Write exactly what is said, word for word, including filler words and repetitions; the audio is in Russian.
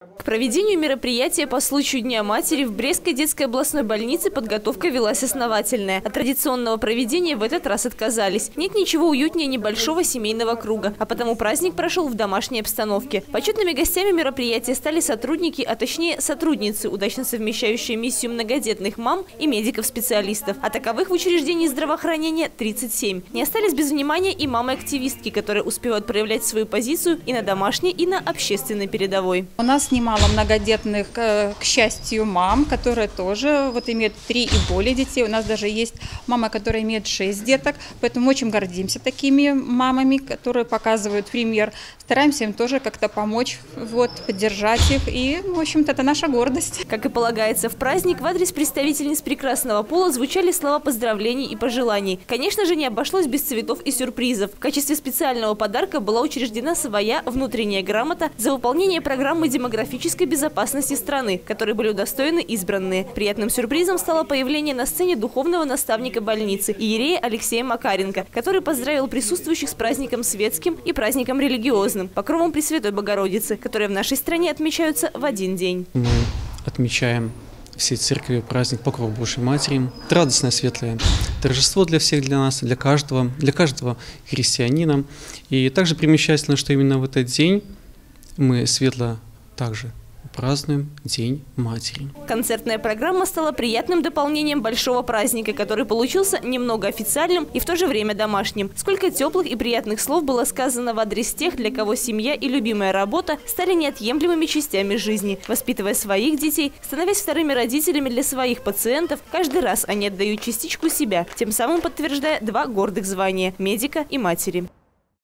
К проведению мероприятия по случаю Дня матери в Брестской детской областной больнице подготовка велась основательная. От традиционного проведения в этот раз отказались. Нет ничего уютнее небольшого семейного круга, а потому праздник прошел в домашней обстановке. Почетными гостями мероприятия стали сотрудники, а точнее сотрудницы, удачно совмещающие миссию многодетных мам и медиков-специалистов. А таковых в учреждении здравоохранения тридцать семь. Не остались без внимания и мамы-активистки, которые успевают проявлять свою позицию и на домашней, и на общественной передовой. У нас немало многодетных, к счастью, мам, которые тоже вот имеют три и более детей. У нас даже есть мама, которая имеет шесть деток, поэтому очень гордимся такими мамами, которые показывают пример. Стараемся им тоже как-то помочь, вот, поддержать их, и, в общем-то, это наша гордость. Как и полагается в праздник, в адрес представительниц прекрасного пола звучали слова поздравлений и пожеланий. Конечно же, не обошлось без цветов и сюрпризов. В качестве специального подарка была учреждена своя внутренняя грамота за выполнение программы демографической безопасности страны, которой были удостоены избранные. Приятным сюрпризом стало появление на сцене духовного наставника больницы иерея Алексея Макаренко, который поздравил присутствующих с праздником светским и праздником религиозным, покровом Пресвятой Богородицы, которые в нашей стране отмечаются в один день. Мы отмечаем всей церкви праздник Покрова Божьей Матери. Это радостное, светлое торжество для всех, для нас, для каждого, для каждого христианина. И также примечательно, что именно в этот день мы светло также празднуем День Матери. Концертная программа стала приятным дополнением большого праздника, который получился немного официальным и в то же время домашним. Сколько теплых и приятных слов было сказано в адрес тех, для кого семья и любимая работа стали неотъемлемыми частями жизни. Воспитывая своих детей, становясь вторыми родителями для своих пациентов, каждый раз они отдают частичку себя, тем самым подтверждая два гордых звания – медика и матери.